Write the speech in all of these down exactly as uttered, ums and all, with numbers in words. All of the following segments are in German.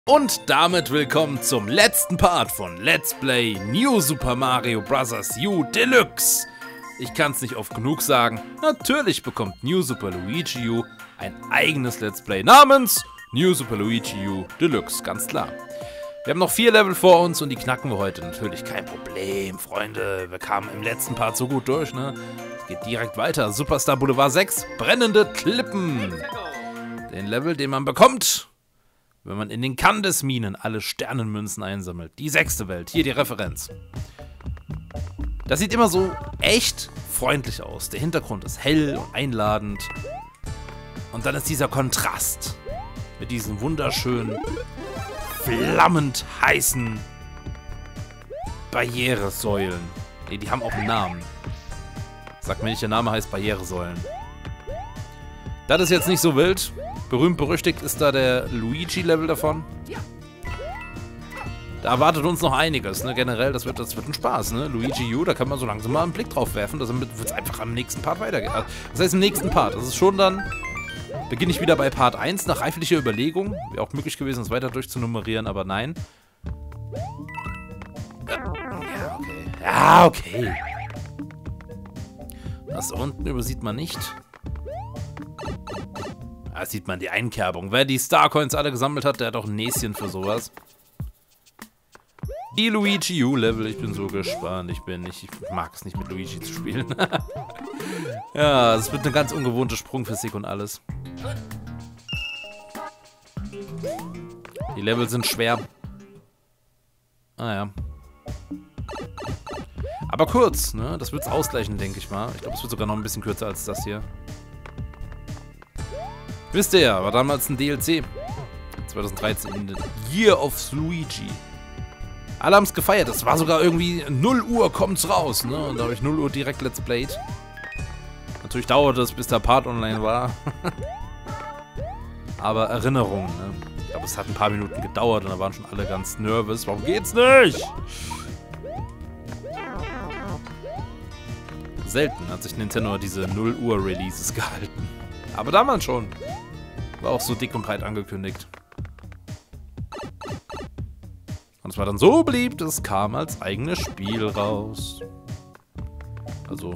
Und damit willkommen zum letzten Part von Let's Play New Super Mario Bros. U Deluxe. Ich kann es nicht oft genug sagen, natürlich bekommt New Super Luigi U ein eigenes Let's Play namens New Super Luigi U Deluxe, ganz klar. Wir haben noch vier Level vor uns und die knacken wir heute natürlich, kein Problem, Freunde. Wir kamen im letzten Part so gut durch, ne? Es geht direkt weiter. Superstar Boulevard sechs, brennende Klippen. Den Level, den man bekommt, wenn man in den Kandesminen alle Sternenmünzen einsammelt. Die sechste Welt, hier die Referenz. Das sieht immer so echt freundlich aus. Der Hintergrund ist hell und einladend. Und dann ist dieser Kontrast mit diesen wunderschönen, flammend heißen Barrieresäulen. Ne, die haben auch einen Namen. Sagt mir nicht, der Name heißt Barrieresäulen. Das ist jetzt nicht so wild. Berühmt berüchtigt ist da der Luigi-Level davon. Da erwartet uns noch einiges, ne? Generell, das wird, das wird ein Spaß, ne? Luigi U, da kann man so langsam mal einen Blick drauf werfen. Damit wird es einfach am nächsten Part weitergehen. Das heißt, im nächsten Part. Das ist schon dann... Beginne ich wieder bei Part eins nach reiflicher Überlegung. Wäre auch möglich gewesen, es weiter durchzunummerieren, aber nein. Ja, okay. Ja, okay. Das unten übersieht man nicht. Da sieht man die Einkerbung. Wer die Starcoins alle gesammelt hat, der hat auch ein Näschen für sowas. Die Luigi U-Level, ich bin so gespannt. Ich bin nicht, ich mag es nicht mit Luigi zu spielen. Ja, es wird eine ganz ungewohnte Sprungphysik und alles. Die Level sind schwer. Ah ja. Aber kurz, ne? Das wird es ausgleichen, denke ich mal. Ich glaube, es wird sogar noch ein bisschen kürzer als das hier. Wisst ihr ja, war damals ein D L C. zwanzig dreizehn, Year of Luigi. Alle haben es gefeiert. Es war sogar irgendwie null Uhr kommt's raus, ne? Und da habe ich null Uhr direkt Let's Played. Natürlich dauerte es, bis der Part online war. Aber Erinnerungen, ne? Ich glaube, es hat ein paar Minuten gedauert und da waren schon alle ganz nervös. Warum geht's nicht? Selten hat sich Nintendo diese null Uhr Releases gehalten. Aber damals schon. War auch so dick und breit angekündigt. Und es war dann so beliebt, es kam als eigenes Spiel raus. Also,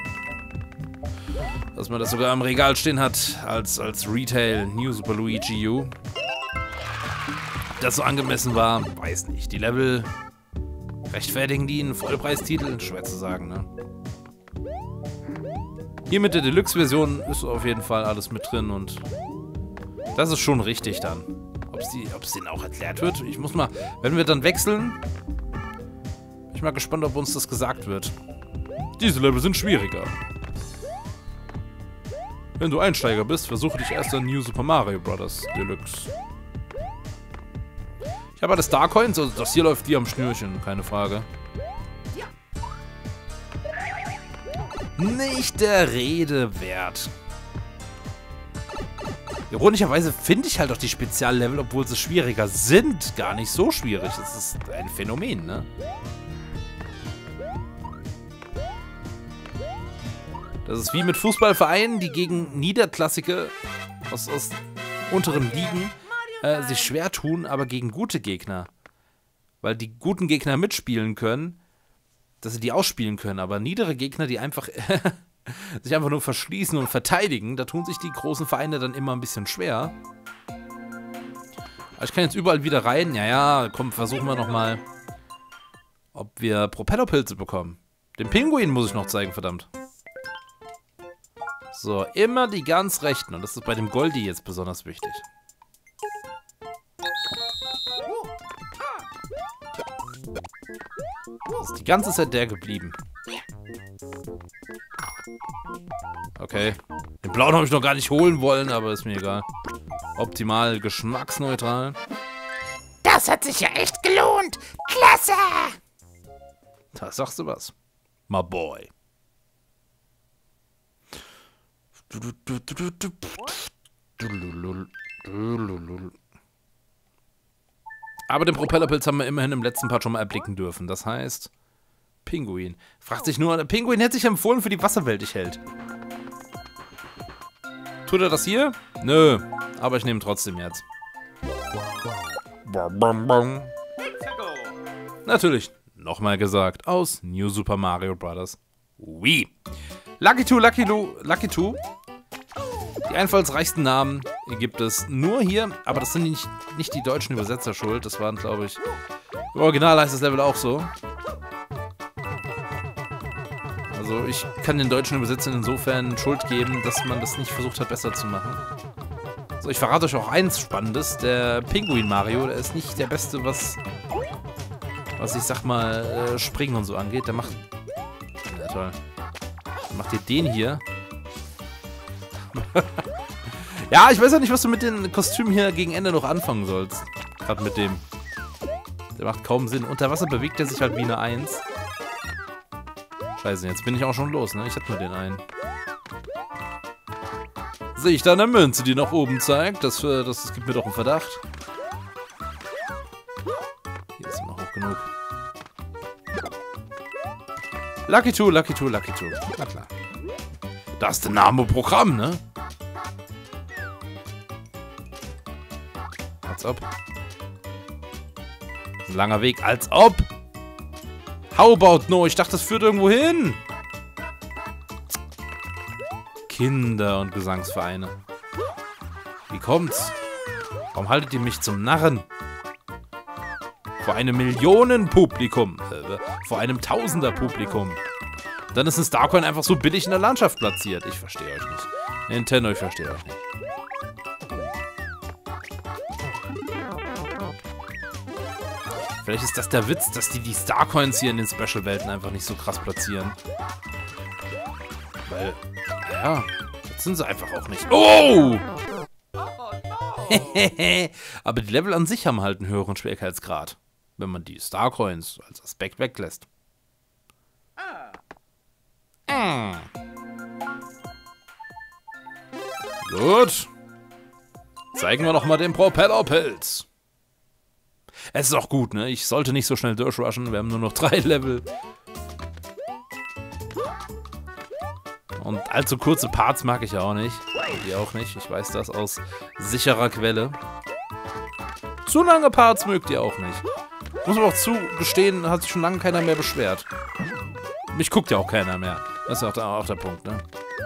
dass man das sogar im Regal stehen hat, als, als Retail New Super Luigi U. Das so angemessen war, weiß nicht. Die Level rechtfertigen die einen Vollpreistitel? Schwer zu sagen, ne? Hier mit der Deluxe-Version ist auf jeden Fall alles mit drin und das ist schon richtig dann. Ob es denen auch erklärt wird? Ich muss mal, wenn wir dann wechseln, bin ich mal gespannt, ob uns das gesagt wird. Diese Level sind schwieriger. Wenn du Einsteiger bist, versuche dich erst an New Super Mario Bros. Deluxe. Ich habe alle Starcoins, also das hier läuft wie am Schnürchen, keine Frage. Nicht der Rede wert. Ironischerweise finde ich halt auch die Speziallevel, obwohl sie schwieriger sind, gar nicht so schwierig. Das ist ein Phänomen, ne? Das ist wie mit Fußballvereinen, die gegen Niederklassige aus, aus unteren Ligen äh, sich schwer tun, aber gegen gute Gegner. Weil die guten Gegner mitspielen können, dass sie die ausspielen können, aber niedere Gegner, die einfach sich einfach nur verschließen und verteidigen, da tun sich die großen Vereine dann immer ein bisschen schwer. Aber ich kann jetzt überall wieder rein. Ja, ja, komm, versuchen wir nochmal, ob wir Propellerpilze bekommen. Den Pinguin muss ich noch zeigen, verdammt. So, immer die ganz rechten. Und das ist bei dem Goldie jetzt besonders wichtig. Das ist die ganze Zeit der geblieben. Okay. Den blauen habe ich noch gar nicht holen wollen, aber ist mir egal. Optimal geschmacksneutral. Das hat sich ja echt gelohnt. Klasse! Da sagst du was. My boy. Aber den Propellerpilz haben wir immerhin im letzten Part schon mal erblicken dürfen. Das heißt, Pinguin. Fragt sich nur, der Pinguin hätte sich empfohlen für die Wasserwelt, ich hält. Tut er das hier? Nö, aber ich nehme trotzdem jetzt. Natürlich, nochmal gesagt, aus New Super Mario Bros. Wii. Lucky Two, Lucky Lu, Lucky Two. Die einfallsreichsten Namen gibt es nur hier, aber das sind nicht, nicht die deutschen Übersetzer schuld. Das waren, glaube ich, im Original heißt das Level auch so. Also ich kann den deutschen Übersetzern insofern Schuld geben, dass man das nicht versucht hat, besser zu machen. So, ich verrate euch auch eins Spannendes. Der Pinguin Mario, der ist nicht der Beste, was, was ich sag mal, äh, Springen und so angeht. Der macht... Ja, toll. Der macht ihr den hier. Ja, ich weiß auch nicht, was du mit den Kostümen hier gegen Ende noch anfangen sollst. Gerade mit dem. Der macht kaum Sinn. Unter Wasser bewegt er sich halt wie eine Eins. Scheiße, jetzt bin ich auch schon los, ne? Ich hatte nur den einen. Sehe ich da eine Münze, die nach oben zeigt? Das, das, das gibt mir doch einen Verdacht. Hier ist noch hoch genug. Lucky Two, Lucky Two, Lucky Two. Na klar. Das ist der Name Programm, ne? Als ob. Ein langer Weg. Als ob. How about no? Ich dachte, das führt irgendwo hin. Kinder- und Gesangsvereine. Wie kommt's? Warum haltet ihr mich zum Narren? Vor einem Millionenpublikum. Äh, vor einem Tausender-Publikum. Dann ist ein Starcoin einfach so billig in der Landschaft platziert. Ich verstehe euch nicht. Nintendo, ich verstehe euch nicht. Vielleicht ist das der Witz, dass die die Starcoins hier in den Special-Welten einfach nicht so krass platzieren. Weil, ja, das sind sie einfach auch nicht. Oh! Aber die Level an sich haben halt einen höheren Schwierigkeitsgrad, wenn man die Starcoins als Aspekt weglässt. Mm. Gut. Zeigen wir noch mal den Propellerpilz. Es ist auch gut, ne? Ich sollte nicht so schnell durchrushen. Wir haben nur noch drei Level. Und allzu kurze Parts mag ich ja auch nicht. Die auch nicht. Ich weiß das aus sicherer Quelle. Zu lange Parts mögt ihr auch nicht. Muss aber auch zugestehen, hat sich schon lange keiner mehr beschwert. Mich guckt ja auch keiner mehr. Das ist auch der, auch der Punkt, ne?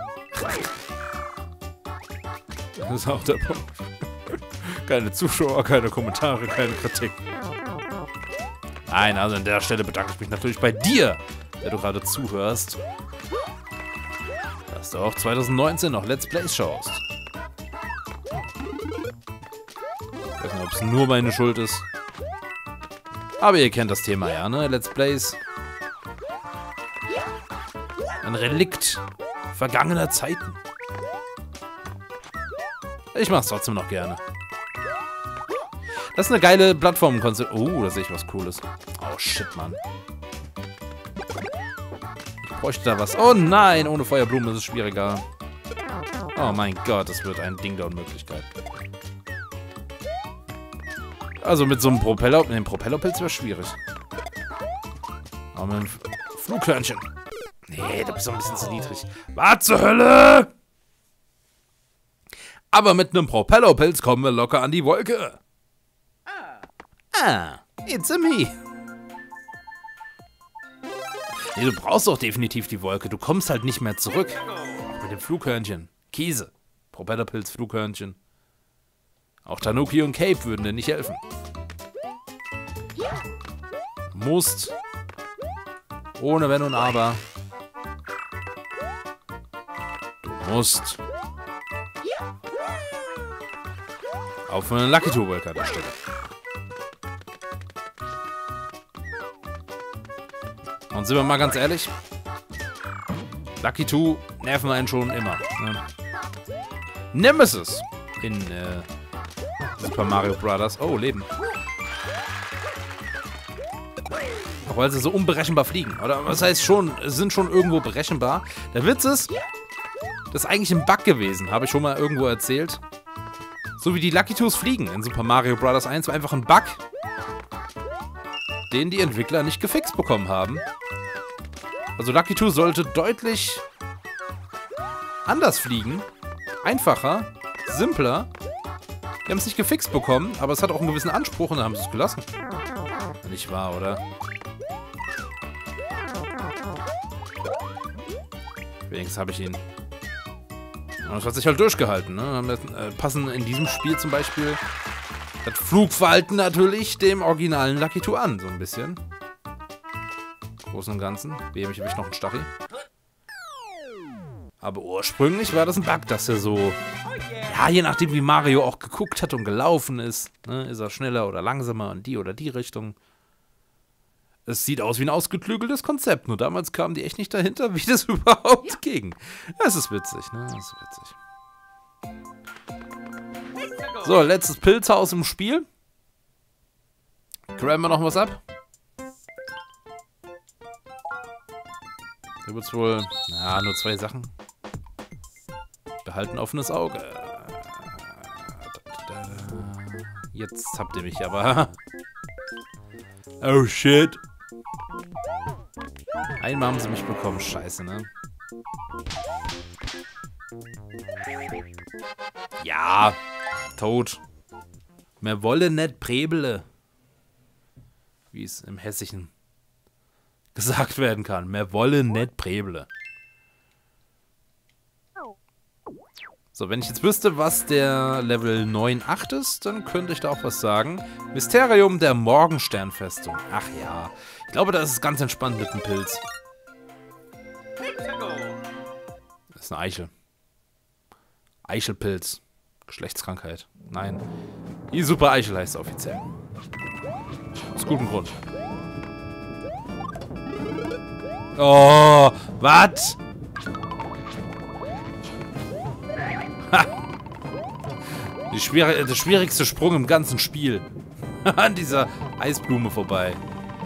Das ist auch der Punkt. Keine Zuschauer, keine Kommentare, keine Kritik. Nein, also an der Stelle bedanke ich mich natürlich bei dir, der du gerade zuhörst. Dass du auch zwanzig neunzehn noch Let's Plays schaust. Ich weiß nicht, ob es nur meine Schuld ist. Aber ihr kennt das Thema ja, ne? Let's Plays. Ein Relikt vergangener Zeiten. Ich mach's trotzdem noch gerne. Das ist eine geile Plattformenkonzept. Oh, da sehe ich was Cooles. Oh, shit, Mann. Ich bräuchte da was. Oh nein, ohne Feuerblumen ist es schwieriger. Oh mein Gott, das wird ein Ding der Unmöglichkeit. Also mit so einem Propeller... Mit dem Propellerpilz wäre schwierig. Aber mit einem Flughörnchen. Nee, da bist du ein bisschen zu niedrig. Was zur Hölle? Aber mit einem Propellerpilz kommen wir locker an die Wolke. Ah, it's a me. Nee, du brauchst doch definitiv die Wolke. Du kommst halt nicht mehr zurück. Auch mit dem Flughörnchen. Käse. Propellerpilz, Flughörnchen. Auch Tanuki und Cape würden dir nicht helfen. Musst. Ohne Wenn und Aber. Du musst. Auf eine Lucky Two Wolke an der Stelle. Und sind wir mal ganz ehrlich, Lucky Two nerven einen schon immer. Ne? Nemesis in äh, Super Mario Bros. Oh, Leben. Auch weil sie so unberechenbar fliegen. Oder was heißt schon, sind schon irgendwo berechenbar. Der Witz ist, das ist eigentlich ein Bug gewesen, habe ich schon mal irgendwo erzählt. So wie die Lucky Twos fliegen in Super Mario Bros. eins war einfach ein Bug, den die Entwickler nicht gefixt bekommen haben. Also Lucky Two sollte deutlich anders fliegen. Einfacher, simpler. Die haben es nicht gefixt bekommen, aber es hat auch einen gewissen Anspruch und dann haben sie es gelassen. Nicht wahr, oder? Wenigstens habe ich ihn. Und das hat sich halt durchgehalten. Ne? Wir, äh, passen in diesem Spiel zum Beispiel das Flugverhalten natürlich dem originalen Lucky Two an, so ein bisschen. Großen und Ganzen. Wem ich habe ich noch einen Stachel. Aber ursprünglich war das ein Bug, dass er so, ja, je nachdem wie Mario auch geguckt hat und gelaufen ist, ne, ist er schneller oder langsamer in die oder die Richtung. Es sieht aus wie ein ausgeklügeltes Konzept, nur damals kamen die echt nicht dahinter, wie das überhaupt ja. ging. Das ist witzig, ne, das ist witzig. So, letztes Pilzhaus im Spiel. Graben wir noch was ab? Da wird es wohl, na, nur zwei Sachen. Behalten offenes Auge. Jetzt habt ihr mich aber. Oh shit. Einmal haben sie mich bekommen. Scheiße, ne? Ja. Tot. Mehr wolle net Präbele. Wie es im Hessischen gesagt werden kann. Mehr wolle net Präbele. So, wenn ich jetzt wüsste, was der Level neun acht ist, dann könnte ich da auch was sagen. Mysterium der Morgensternfestung. Ach ja. Ich glaube, da ist es ganz entspannt mit dem Pilz. Das ist eine Eichel. Eichelpilz. Geschlechtskrankheit. Nein. Die Super Eichel heißt es offiziell. Aus gutem Grund. Oh, was? Die schwierig, der schwierigste Sprung im ganzen Spiel. An dieser Eisblume vorbei.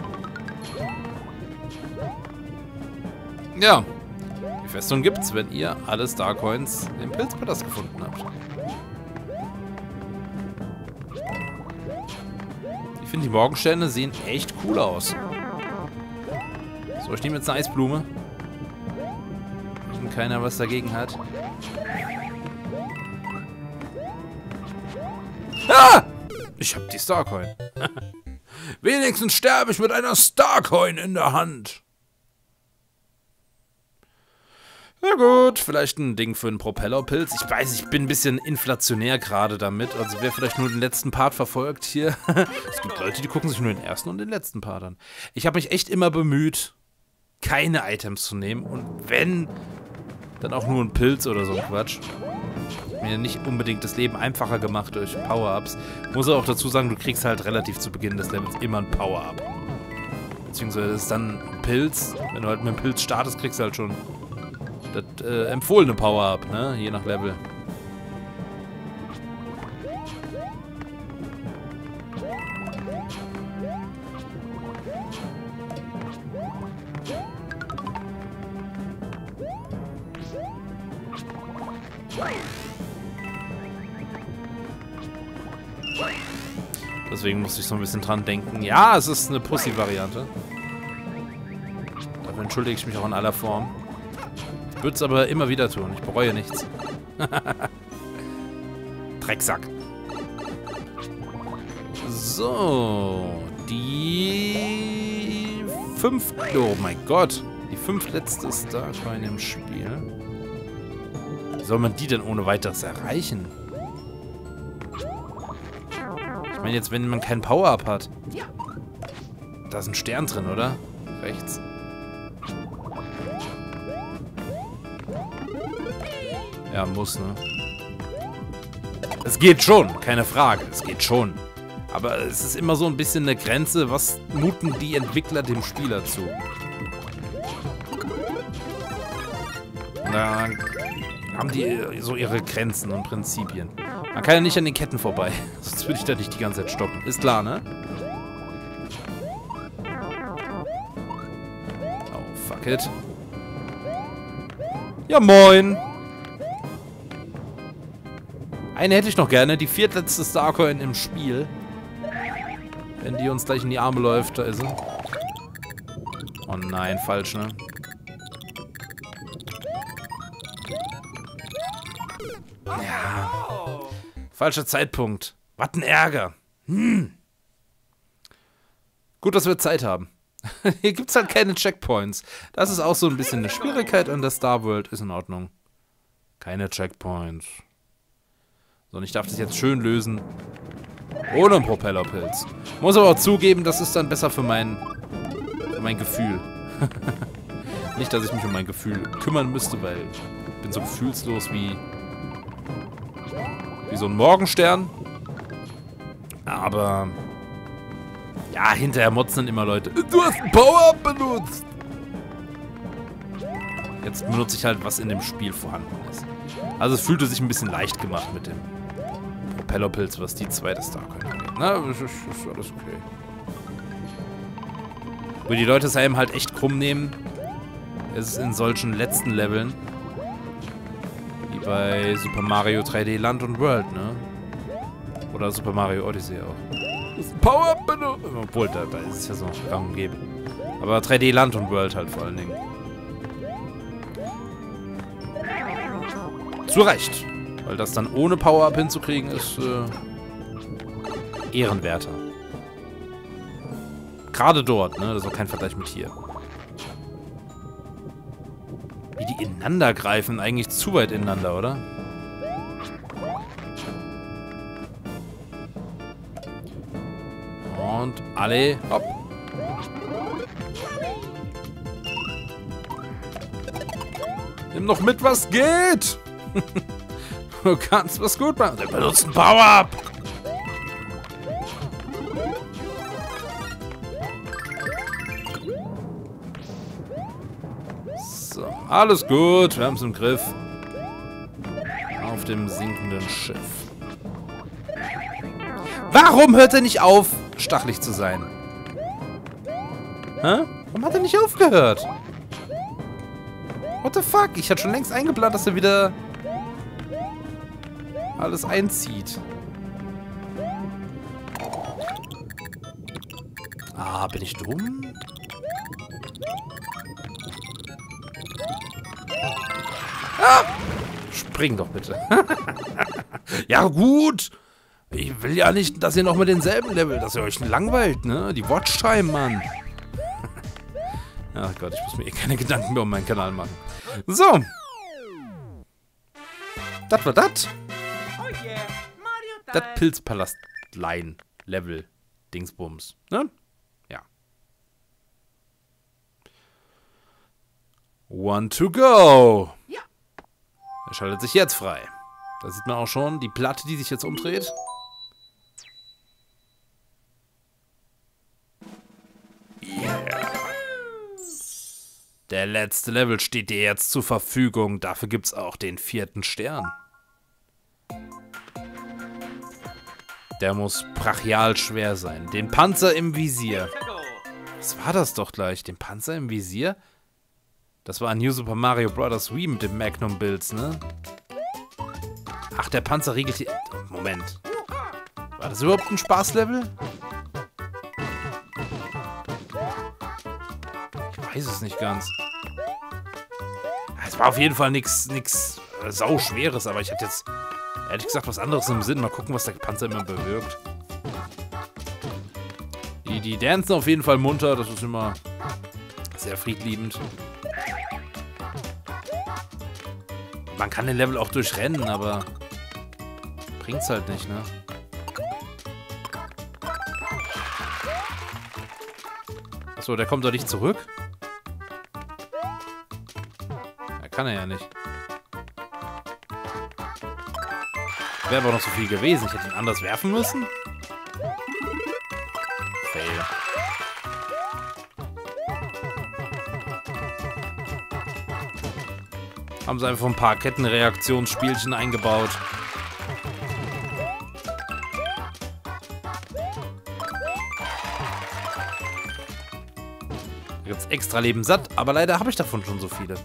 Ja. Die Festung gibt's, wenn ihr alle Starcoins im Pilzpalast gefunden habt. Ich finde, die Morgensterne sehen echt cool aus. So, ich nehme jetzt eine Eisblume. Wenn keiner was dagegen hat. Ah! Ich hab die Starcoin. Wenigstens sterbe ich mit einer Starcoin in der Hand. Na gut, vielleicht ein Ding für einen Propellerpilz. Ich weiß, ich bin ein bisschen inflationär gerade damit. Also wer vielleicht nur den letzten Part verfolgt hier. Es gibt Leute, die gucken sich nur den ersten und den letzten Part an. Ich habe mich echt immer bemüht, keine Items zu nehmen. Und wenn, dann auch nur ein Pilz oder so ein Quatsch. Mir nicht unbedingt das Leben einfacher gemacht durch Power-Ups. Muss auch dazu sagen, du kriegst halt relativ zu Beginn des Levels immer ein Power-Up. Beziehungsweise ist dann ein Pilz. Wenn du halt mit einem Pilz startest, kriegst du halt schon das äh, empfohlene Power-Up, ne? Je nach Level. Deswegen musste ich so ein bisschen dran denken. Ja, es ist eine Pussy-Variante. Dafür entschuldige ich mich auch in aller Form. Ich würde es aber immer wieder tun. Ich bereue nichts. Drecksack. So. Die fünf... Oh mein Gott. Die fünf letzte Starcoin im Spiel. Wie soll man die denn ohne weiteres erreichen? Ich meine jetzt, wenn man keinen Power-Up hat. Da ist ein Stern drin, oder? Rechts. Ja, muss, ne? Es geht schon, keine Frage. Es geht schon. Aber es ist immer so ein bisschen eine Grenze. Was muten die Entwickler dem Spieler zu? Da haben die so ihre Grenzen und Prinzipien. Man kann ja nicht an den Ketten vorbei. Sonst würde ich da nicht die ganze Zeit stoppen. Ist klar, ne? Oh, fuck it. Ja, moin. Eine hätte ich noch gerne. Die viertletzte Starcoin im Spiel. Wenn die uns gleich in die Arme läuft, da ist sie. Oh nein, falsch, ne? Falscher Zeitpunkt. Was ein Ärger. Hm. Gut, dass wir Zeit haben. Hier gibt es halt keine Checkpoints. Das ist auch so ein bisschen eine Schwierigkeit an der Star World. Ist in Ordnung. Keine Checkpoints. So, und ich darf das jetzt schön lösen. Ohne einen Propellerpilz. Muss aber auch zugeben, das ist dann besser für mein, für mein Gefühl. Nicht, dass ich mich um mein Gefühl kümmern müsste, weil ich bin so gefühlslos wie, wie so ein Morgenstern. Aber ja, hinterher motzen dann immer Leute. Du hast ein Power-Up benutzt! Jetzt benutze ich halt, was in dem Spiel vorhanden ist. Also es fühlte sich ein bisschen leicht gemacht mit dem Propellerpilz, was die zweite Star können. Na, das ist, das ist alles okay. Wo die Leute es einem halt echt krumm nehmen, ist es in solchen letzten Leveln, wie bei Super Mario drei D Land und World, ne? Oder Super Mario Odyssey auch. Das ist ein Power-Up benutzt! Obwohl, da, da ist es ja so gang und gäbe. Aber drei D Land und World halt vor allen Dingen. Zu Recht. Weil das dann ohne Power-Up hinzukriegen, ist äh, ehrenwerter. Gerade dort, ne? Das ist auch kein Vergleich mit hier. Wie die ineinander greifen, eigentlich zu weit ineinander, oder? Und alle, hopp. Nimm noch mit, was geht! Du kannst was gut machen. Der benutzt ein Power-Up! So, alles gut. Wir haben es im Griff. Auf dem sinkenden Schiff. Warum hört er nicht auf, stachelig zu sein? Hä? Warum hat er nicht aufgehört? What the fuck? Ich hatte schon längst eingeplant, dass er wieder alles einzieht. Ah, bin ich dumm? Ah! Spring doch bitte. Ja gut. Ich will ja nicht, dass ihr noch mit denselben Level, dass ihr euch langweilt, ne? Die Watchtime, Mann. Ach Gott, ich muss mir eh keine Gedanken mehr um meinen Kanal machen. So. Das war das. Das Pilzpalast-Line-Level-Dingsbums, ne? Ja. One to go. Ja. Er schaltet sich jetzt frei. Da sieht man auch schon die Platte, die sich jetzt umdreht. Yeah. Der letzte Level steht dir jetzt zur Verfügung. Dafür gibt's auch den vierten Stern. Der muss brachial schwer sein. Den Panzer im Visier. Was war das doch gleich? Den Panzer im Visier? Das war New Super Mario Bros. Wii mit dem Magnum Builds, ne? Ach, der Panzer riegelt hier... Moment. War das überhaupt ein Spaßlevel? Ich weiß es nicht ganz. Es war auf jeden Fall nichts nix, äh, sauschweres, aber ich hatte jetzt... Ehrlich gesagt, was anderes im Sinn. Mal gucken, was der Panzer immer bewirkt. Die, die dancen auf jeden Fall munter. Das ist immer sehr friedliebend. Man kann den Level auch durchrennen, aber bringt's halt nicht, ne? Achso, der kommt doch nicht zurück? Ja, kann er ja nicht. Wäre aber noch so viel gewesen. Ich hätte ihn anders werfen müssen. Fail. Haben sie einfach ein paar Kettenreaktionsspielchen eingebaut. Jetzt extra Leben satt, aber leider habe ich davon schon so viele.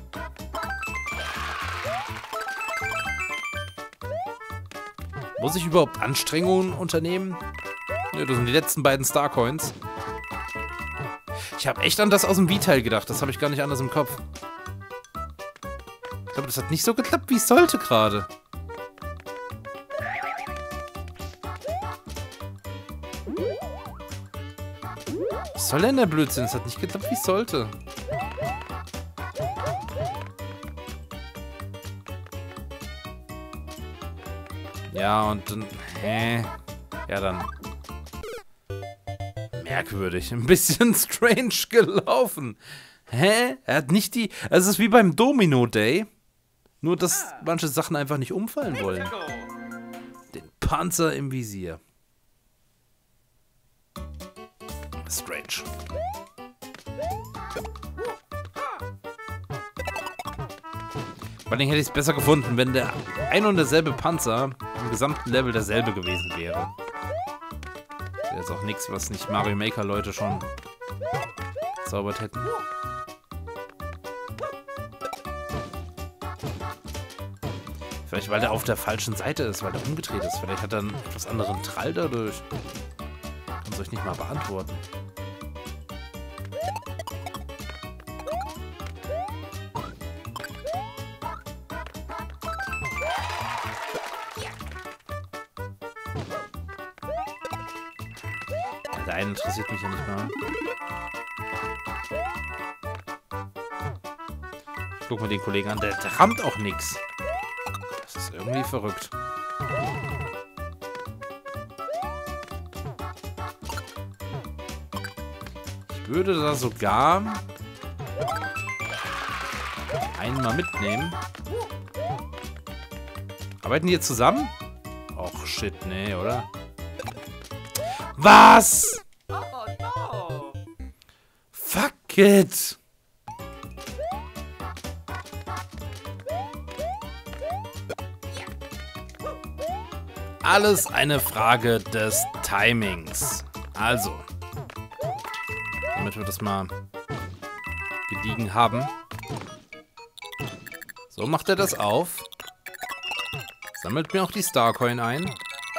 Muss ich überhaupt Anstrengungen unternehmen? Ja, das sind die letzten beiden Starcoins. Ich habe echt an das aus dem Wii-Teil gedacht. Das habe ich gar nicht anders im Kopf. Ich glaube, das hat nicht so geklappt, wie es sollte gerade. Was soll denn der Blödsinn? Es hat nicht geklappt, wie es sollte. Ja, und dann... Hä? Ja, dann... Merkwürdig. Ein bisschen strange gelaufen. Hä? Er hat nicht die... Also es ist wie beim Domino Day. Nur, dass manche Sachen einfach nicht umfallen wollen. Den Panzer im Visier. Strange. Vor allem hätte ich es besser gefunden, wenn der ein und derselbe Panzer im gesamten Level derselbe gewesen wäre. Das ist auch nichts, was nicht Mario Maker Leute schon zaubert hätten. Vielleicht, weil der auf der falschen Seite ist, weil der umgedreht ist. Vielleicht hat er einen etwas anderen Trall dadurch. Kann soll ich nicht mal beantworten. Der eine interessiert mich ja nicht mal. Ich guck mal den Kollegen an, der, der rammt auch nichts. Das ist irgendwie verrückt. Ich würde da sogar einen mal mitnehmen. Arbeiten die jetzt zusammen? Och shit, nee, oder? Was? Oh no! Fuck it! Alles eine Frage des Timings. Also, damit wir das mal gediegen haben. So macht er das auf. Sammelt mir auch die Starcoin ein.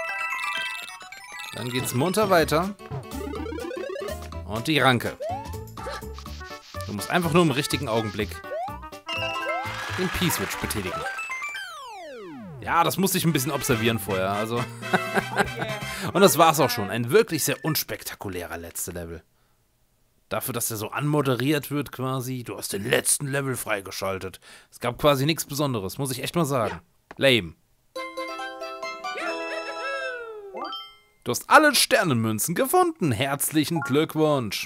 Dann geht's munter weiter. Und die Ranke. Du musst einfach nur im richtigen Augenblick den P-Switch betätigen. Ja, das musste ich ein bisschen observieren vorher, also. Und das war's auch schon. Ein wirklich sehr unspektakulärer letzter Level. Dafür, dass er so anmoderiert wird quasi. Du hast den letzten Level freigeschaltet. Es gab quasi nichts Besonderes, muss ich echt mal sagen. Lame. Du hast alle Sternenmünzen gefunden. Herzlichen Glückwunsch.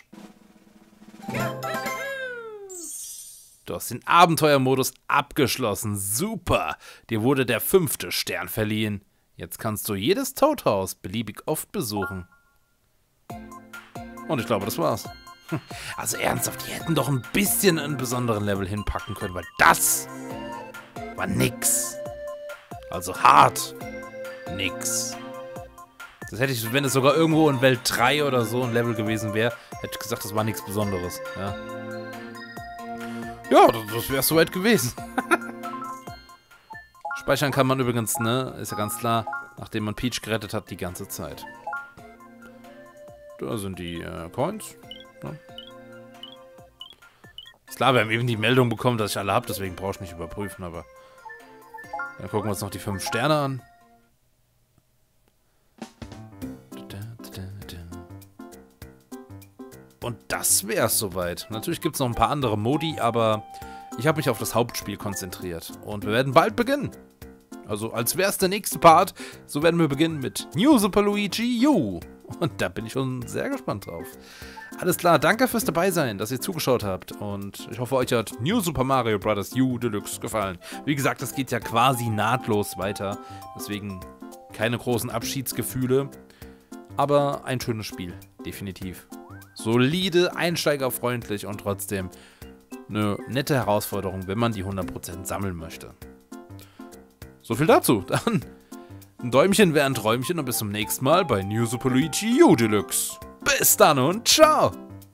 Du hast den Abenteuermodus abgeschlossen. Super. Dir wurde der fünfte Stern verliehen. Jetzt kannst du jedes Toadhaus beliebig oft besuchen. Und ich glaube, das war's. Also ernsthaft, die hätten doch ein bisschen einen besonderen Level hinpacken können, weil das war nix. Also hart nix. Das hätte ich, wenn es sogar irgendwo in Welt drei oder so ein Level gewesen wäre, hätte ich gesagt, das war nichts Besonderes. Ja, ja das, das wäre soweit gewesen. Speichern kann man übrigens, ne, ist ja ganz klar, nachdem man Peach gerettet hat, die ganze Zeit. Da sind die äh, Coins. Ja. Ist klar, wir haben eben die Meldung bekommen, dass ich alle habe, deswegen brauche ich nicht überprüfen, aber dann gucken wir uns noch die fünf Sterne an. Und das wär's soweit. Natürlich gibt es noch ein paar andere Modi, aber ich habe mich auf das Hauptspiel konzentriert. Und wir werden bald beginnen. Also als wäre es der nächste Part, so werden wir beginnen mit New Super Luigi U. Und da bin ich schon sehr gespannt drauf. Alles klar, danke fürs dabei sein, dass ihr zugeschaut habt. Und ich hoffe, euch hat New Super Mario Bros. U Deluxe gefallen. Wie gesagt, das geht ja quasi nahtlos weiter. Deswegen keine großen Abschiedsgefühle. Aber ein schönes Spiel, definitiv. Solide, einsteigerfreundlich und trotzdem eine nette Herausforderung, wenn man die hundert Prozent sammeln möchte. So viel dazu. Dann ein Däumchen wäre ein Träumchen und bis zum nächsten Mal bei New Super Luigi U Deluxe. Bis dann und ciao!